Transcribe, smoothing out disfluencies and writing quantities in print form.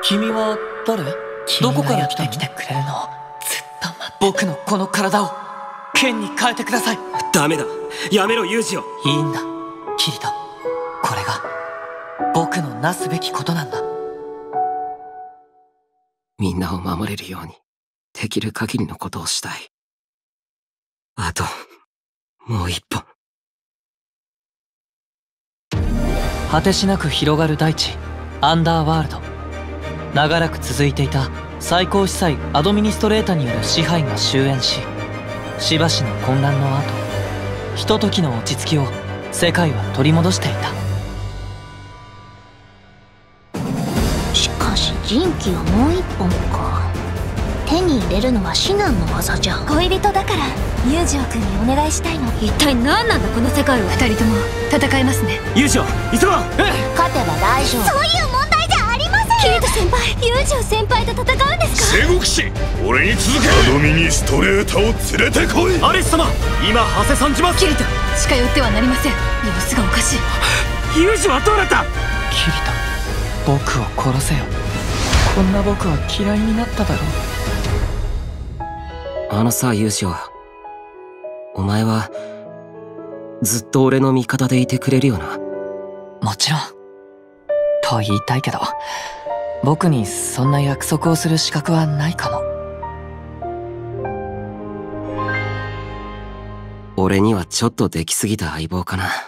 君は誰？どこから来たの？ 君がやってきてくれるのをずっと待って。 僕のこの体を剣に変えてください。 ダメだ、やめろユージを。 いいんだキリト、これが僕のなすべきことなんだ。 みんなを守れるようにできる限りのことをしたい。あともう一本。 果てしなく広がる大地、アンダーワールド。長らく続いていた最高司祭アドミニストレータによる支配が終焉し、しばしの混乱の後、ひとときの落ち着きを世界は取り戻していた。 しかし人気はもう一本か。手に入れるのは至難の業じゃ。 恋人だからユージオ君にお願いしたいの。一体何なんだこの世界は。二人とも戦いますね。 ユージを急ごう。 勝てば大丈夫。 そういう問題じゃありません。キリト先輩、ユージオ先輩と戦うんですか？ 聖国士、俺に続け。アドミニストレータを連れてこい。 アリス様、今長谷さんじます。 キリト、近寄ってはなりません。様子がおかしい。 ユージはどうなった？ キリト、僕を殺せよ。こんな僕は嫌いになっただろう。 あのさ、ユージオ、お前はずっと俺の味方でいてくれるよな？ もちろんと言いたいけど、僕にそんな約束をする資格はないかも。 俺にはちょっとできすぎた相棒かな。